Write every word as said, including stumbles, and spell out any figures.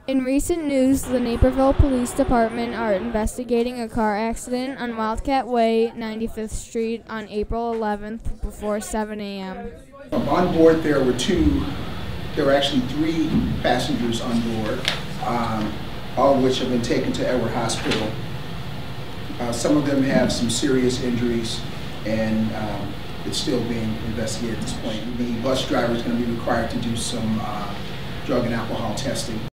In recent news, the Naperville Police Department are investigating a car accident on Wildcat Way, ninety-fifth Street on April eleventh before seven A M Um, on board there were two, there were actually three passengers on board, um, all of which have been taken to Edward Hospital. Uh, some of them have some serious injuries, and um, it's still being investigated at this point. The bus driver is going to be required to do some uh, drug and alcohol testing.